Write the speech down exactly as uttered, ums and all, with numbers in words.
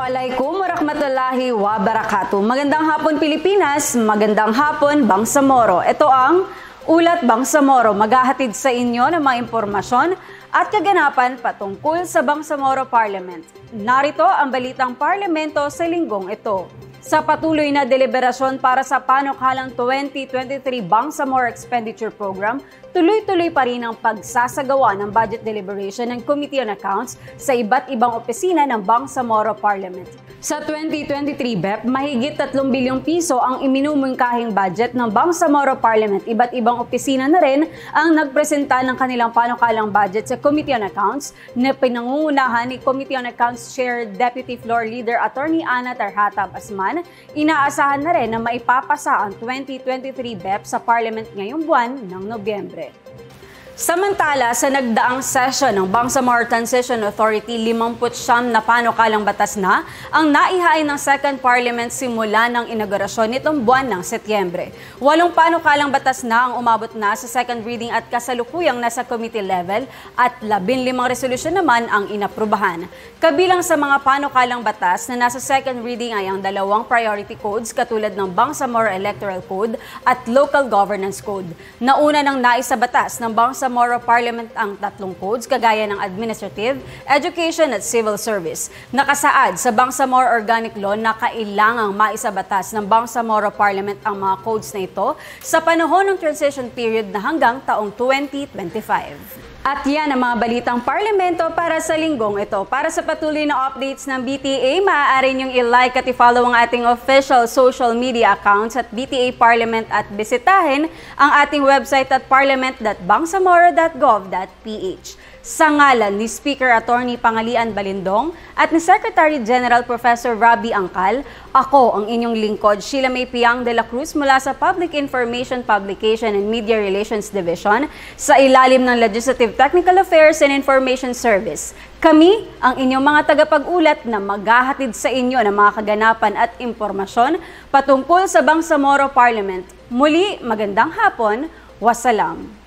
Assalamualaikum warahmatullahi wabarakatuh. Magandang hapon Pilipinas, magandang hapon Bangsamoro. Ito ang Ulat Bangsamoro, maghahatid sa inyo ng mga impormasyon at kaganapan patungkol sa Bangsamoro Parliament. Narito ang balitang parlamento sa linggong ito. Sa patuloy na deliberasyon para sa panukalang twenty twenty-three Bangsamoro Expenditure Program, tuloy-tuloy pa rin ang pagsasagawa ng budget deliberation ng Committee on Accounts sa iba't ibang opisina ng Bangsamoro Parliament. Sa twenty twenty-three B E P, mahigit tatlong bilyong piso ang iminumungkahing budget ng Bangsamoro Parliament. Iba't ibang opisina na rin ang nagpresenta ng kanilang panukalang budget sa Committee on Accounts na pinangungunahan ni Committee on Accounts Chair Deputy Floor Leader Attorney Ana Tarhata Basman. Inaasahan na rin na maipapasa ang twenty twenty-three B E P sa Parliament ngayong buwan ng Nobyembre. Samantala, sa nagdaang session ng Bangsamoro Transition Authority, limampu't siyam na panukalang batas na ang naihain ng Second Parliament simula ng inaugurasyon nitong buwan ng Setyembre. Walong panukalang batas na ang umabot na sa second reading at kasalukuyang nasa committee level at labinlimang resolusyon naman ang inaprubahan. Kabilang sa mga panukalang batas na nasa second reading ay ang dalawang priority codes katulad ng Bangsamoro Electoral Code at Local Governance Code. Nauna ng naisabatas ng Bangsamoro Sa Moro Parliament ang tatlong codes kagaya ng Administrative, Education at Civil Service. Nakasaad sa Bangsamoro Organic Law na kailangang maisabatas ng Bangsamoro Parliament ang mga codes na ito sa panahon ng transition period na hanggang taong twenty twenty-five. At yan ang mga balitang parlamento para sa linggong ito. Para sa patuloy na updates ng B T A, maaari niyong i-like at i-follow ang ating official social media accounts at B T A Parliament at bisitahin ang ating website at parliament dot bangsamoro dot gov dot p h. Sa ngalan ni Speaker Attorney Pangalian Balindong at ni Secretary General Professor Rabi Angkal, ako ang inyong lingkod, Sheila May Piang de la Cruz mula sa Public Information Publication and Media Relations Division sa ilalim ng Legislative Technical Affairs and Information Service. Kami ang inyong mga tagapag-ulat na maghahatid sa inyo ng mga kaganapan at impormasyon patungkol sa Bangsamoro Parliament. Muli, magandang hapon, wassalam.